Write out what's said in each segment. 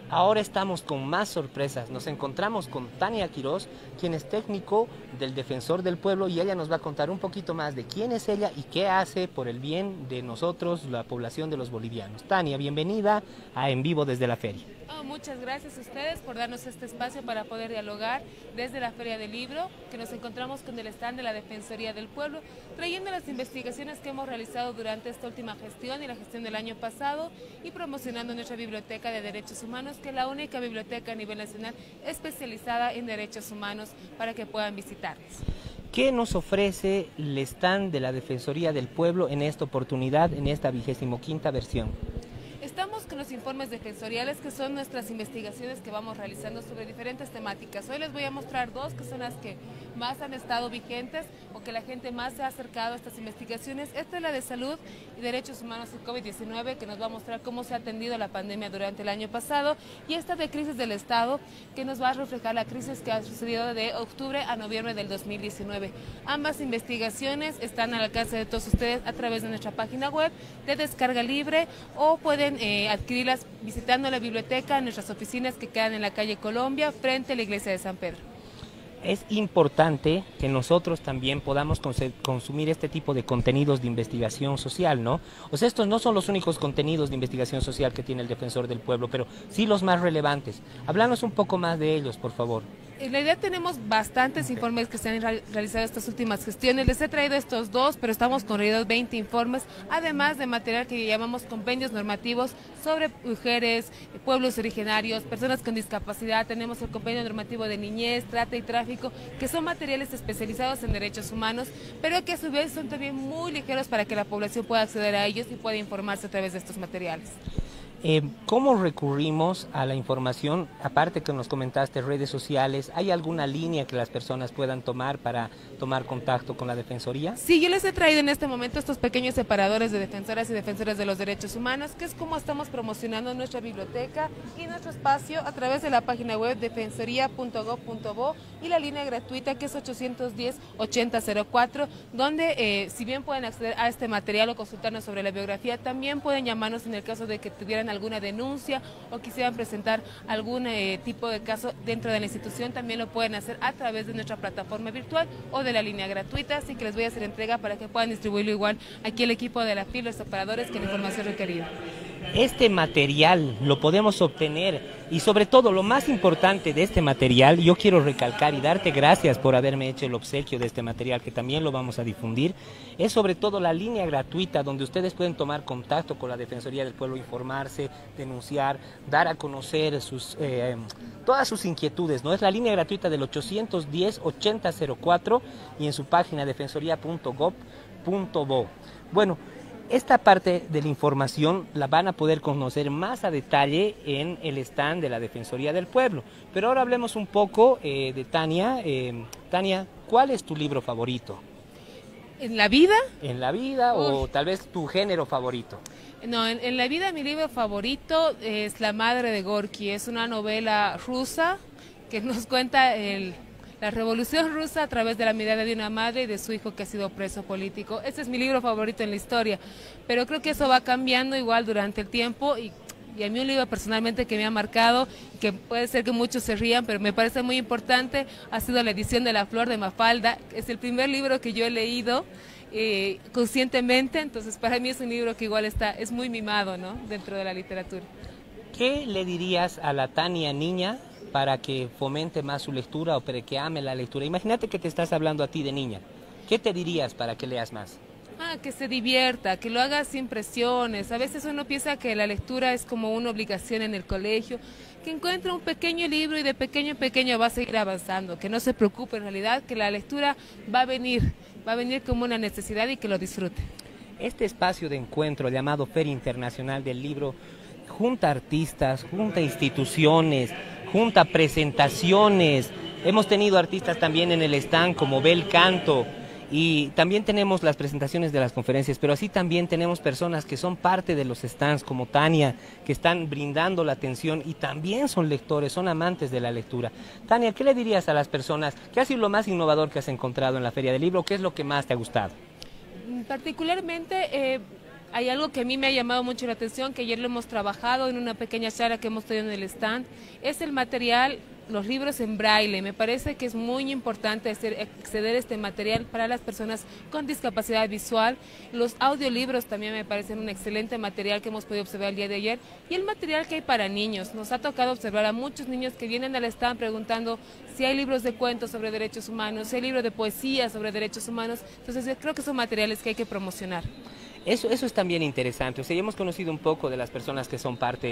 Ahora estamos con más sorpresas. Nos encontramos con Tania Quiroz, quien es técnico del Defensor del Pueblo, y ella nos va a contar un poquito más de quién es ella y qué hace por el bien de nosotros, la población de los bolivianos. Tania, bienvenida a En Vivo desde la Feria. Muchas gracias a ustedes por darnos este espacio para poder dialogar desde la Feria del Libro, que nos encontramos con el stand de la Defensoría del Pueblo, trayendo las investigaciones que hemos realizado durante esta última gestión y la gestión del año pasado, y promocionando nuestra Biblioteca de Derechos Humanos, que es la única biblioteca a nivel nacional especializada en derechos humanos para que puedan visitarnos. ¿Qué nos ofrece el stand de la Defensoría del Pueblo en esta oportunidad, en esta 25ª versión? Estamos con los informes defensoriales, que son nuestras investigaciones que vamos realizando sobre diferentes temáticas. Hoy les voy a mostrar dos que son las que más han estado vigentes o que la gente más se ha acercado a estas investigaciones. Esta es la de salud y derechos humanos y COVID-19, que nos va a mostrar cómo se ha atendido la pandemia durante el año pasado, y esta de crisis del Estado, que nos va a reflejar la crisis que ha sucedido de octubre a noviembre del 2019. Ambas investigaciones están al alcance de todos ustedes a través de nuestra página web de descarga libre, o pueden adquirirlas visitando la biblioteca en nuestras oficinas que quedan en la calle Colombia, frente a la iglesia de San Pedro. Es importante que nosotros también podamos consumir este tipo de contenidos de investigación social, ¿no? O sea, estos no son los únicos contenidos de investigación social que tiene el Defensor del Pueblo, pero sí los más relevantes. Háblanos un poco más de ellos, por favor. En realidad tenemos bastantes informes que se han realizado estas últimas gestiones. Les he traído estos dos, pero estamos con 20 informes, además de material que llamamos compendios normativos sobre mujeres, pueblos originarios, personas con discapacidad. Tenemos el compendio normativo de niñez, trata y tráfico, que son materiales especializados en derechos humanos, pero que a su vez son también muy ligeros para que la población pueda acceder a ellos y pueda informarse a través de estos materiales. ¿Cómo recurrimos a la información? Aparte que nos comentaste redes sociales, ¿hay alguna línea que las personas puedan tomar para tomar contacto con la Defensoría? Sí, yo les he traído en este momento estos pequeños separadores de defensoras y defensores de los derechos humanos, que es como estamos promocionando nuestra biblioteca y nuestro espacio a través de la página web defensoría.gov.bo y la línea gratuita, que es 810-8004, donde si bien pueden acceder a este material o consultarnos sobre la biografía, también pueden llamarnos en el caso de que tuvieran alguna denuncia o quisieran presentar algún tipo de caso dentro de la institución. También lo pueden hacer a través de nuestra plataforma virtual o de la línea gratuita, así que les voy a hacer entrega para que puedan distribuirlo igual aquí el equipo de la FIL, los operadores, que la información requerida. Este material lo podemos obtener, y sobre todo lo más importante de este material, yo quiero recalcar y darte gracias por haberme hecho el obsequio de este material, que también lo vamos a difundir, es sobre todo la línea gratuita donde ustedes pueden tomar contacto con la Defensoría del Pueblo, informarse, denunciar, dar a conocer todas sus inquietudes, ¿no? Es la línea gratuita del 810-8004 y en su página defensoría.gov.bo. Bueno, esta parte de la información la van a poder conocer más a detalle en el stand de la Defensoría del Pueblo. Pero ahora hablemos un poco de Tania. Tania, ¿cuál es tu libro favorito? ¿En la vida? ¿En la vida o tal vez tu género favorito? No, en la vida mi libro favorito es La madre de Gorky. Es una novela rusa que nos cuenta la revolución rusa a través de la mirada de una madre y de su hijo que ha sido preso político. Ese es mi libro favorito en la historia, pero creo que eso va cambiando igual durante el tiempo, y a mí un libro personalmente que me ha marcado, que puede ser que muchos se rían, pero me parece muy importante, ha sido la edición de La Flor de Mafalda. Es el primer libro que yo he leído conscientemente, entonces para mí es un libro que igual es muy mimado, ¿no?, dentro de la literatura. ¿Qué le dirías a la Tania niña para que fomente más su lectura o para que ame la lectura? Imagínate que te estás hablando a ti de niña. ¿Qué te dirías para que leas más? Que se divierta, que lo haga sin presiones. A veces uno piensa que la lectura es como una obligación en el colegio, que encuentre un pequeño libro y de pequeño en pequeño va a seguir avanzando, que no se preocupe en realidad, que la lectura va a venir como una necesidad y que lo disfrute. Este espacio de encuentro llamado Feria Internacional del Libro junta artistas, junta instituciones, junta presentaciones. Hemos tenido artistas también en el stand como Bel Canto, y también tenemos las presentaciones de las conferencias, pero así también tenemos personas que son parte de los stands como Tania, que están brindando la atención y también son lectores, son amantes de la lectura. Tania, ¿qué le dirías a las personas? ¿Qué ha sido lo más innovador que has encontrado en la Feria del Libro? ¿Qué es lo que más te ha gustado? Particularmente Hay algo que a mí me ha llamado mucho la atención, que ayer lo hemos trabajado en una pequeña charla que hemos tenido en el stand, es el material, los libros en braille. Me parece que es muy importante acceder a este material para las personas con discapacidad visual. Los audiolibros también me parecen un excelente material que hemos podido observar el día de ayer. Y el material que hay para niños. Nos ha tocado observar a muchos niños que vienen al stand preguntando si hay libros de cuentos sobre derechos humanos, si hay libros de poesía sobre derechos humanos. Entonces yo creo que son materiales que hay que promocionar. Eso es también interesante. O sea, ya hemos conocido un poco de las personas que son parte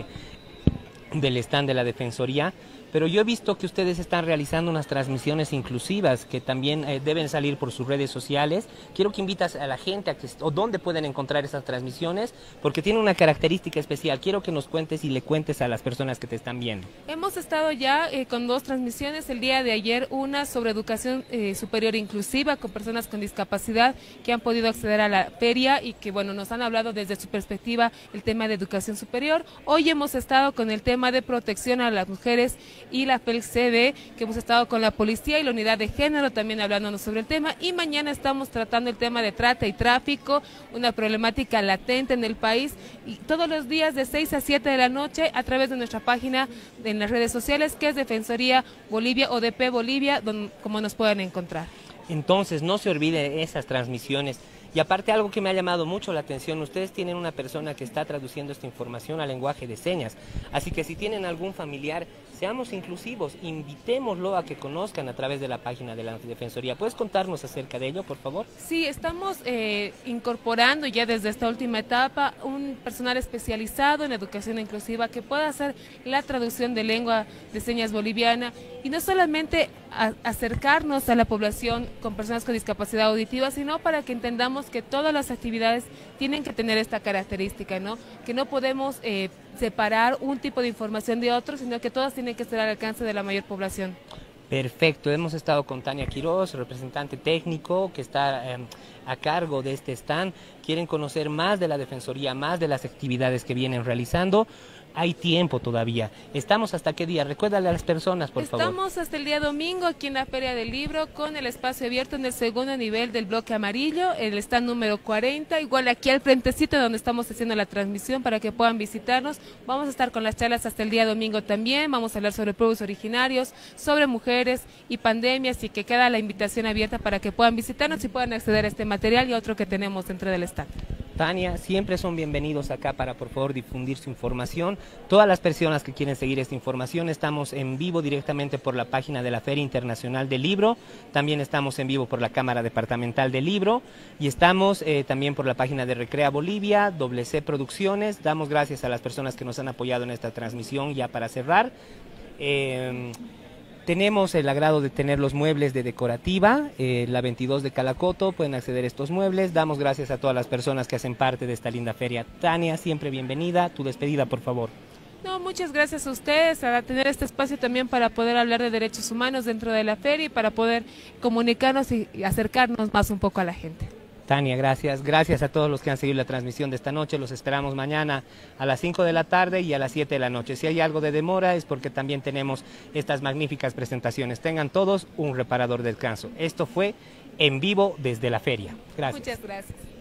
del stand de la Defensoría, pero yo he visto que ustedes están realizando unas transmisiones inclusivas que también deben salir por sus redes sociales. Quiero que invitas a la gente o dónde pueden encontrar esas transmisiones, porque tiene una característica especial. Quiero que nos cuentes y le cuentes a las personas que te están viendo. Hemos estado ya con 2 transmisiones. El día de ayer una sobre educación superior inclusiva con personas con discapacidad que han podido acceder a la feria y que bueno, nos han hablado desde su perspectiva el tema de educación superior. Hoy hemos estado con el tema de protección a las mujeres y la FELCB, que hemos estado con la policía y la unidad de género también hablándonos sobre el tema, y mañana estamos tratando el tema de trata y tráfico, una problemática latente en el país, y todos los días de 6 a 7 de la noche a través de nuestra página en las redes sociales, que es Defensoría Bolivia o DP Bolivia, como nos pueden encontrar. Entonces no se olvide esas transmisiones. Y aparte, algo que me ha llamado mucho la atención, ustedes tienen una persona que está traduciendo esta información al lenguaje de señas, así que si tienen algún familiar, seamos inclusivos, invitémoslo a que conozcan a través de la página de la Defensoría. ¿Puedes contarnos acerca de ello, por favor? Sí, estamos incorporando ya desde esta última etapa un personal especializado en educación inclusiva que pueda hacer la traducción de lengua de señas boliviana y no solamente acercarnos a la población con personas con discapacidad auditiva, sino para que entendamos que todas las actividades tienen que tener esta característica, ¿no? Que no podemos separar un tipo de información de otro, sino que todas tienen que estar al alcance de la mayor población. Perfecto, hemos estado con Tania Quiroz, representante técnico que está a cargo de este stand. Quieren conocer más de la Defensoría, más de las actividades que vienen realizando. Hay tiempo todavía. ¿Estamos hasta qué día? Recuérdale a las personas, por favor. Estamos hasta el día domingo aquí en la Feria del Libro con el espacio abierto en el segundo nivel del bloque amarillo, el stand número 40, igual aquí al frentecito donde estamos haciendo la transmisión para que puedan visitarnos. Vamos a estar con las charlas hasta el día domingo también, vamos a hablar sobre pueblos originarios, sobre mujeres y pandemias, y que queda la invitación abierta para que puedan visitarnos y puedan acceder a este material y otro que tenemos dentro del stand. Tania, siempre son bienvenidos acá para por favor difundir su información. Todas las personas que quieren seguir esta información, estamos en vivo directamente por la página de la Feria Internacional del Libro, también estamos en vivo por la Cámara Departamental del Libro y estamos también por la página de Recrea Bolivia, WC Producciones. Damos gracias a las personas que nos han apoyado en esta transmisión. Ya para cerrar, tenemos el agrado de tener los muebles de Decorativa, la 22 de Calacoto, pueden acceder a estos muebles. Damos gracias a todas las personas que hacen parte de esta linda feria. Tania, siempre bienvenida. Tu despedida, por favor. No, muchas gracias a ustedes, a tener este espacio también para poder hablar de derechos humanos dentro de la feria y para poder comunicarnos y acercarnos más un poco a la gente. Tania, gracias. Gracias a todos los que han seguido la transmisión de esta noche. Los esperamos mañana a las 5 de la tarde y a las 7 de la noche. Si hay algo de demora es porque también tenemos estas magníficas presentaciones. Tengan todos un reparador descanso. Esto fue En Vivo desde la feria. Gracias. Muchas gracias.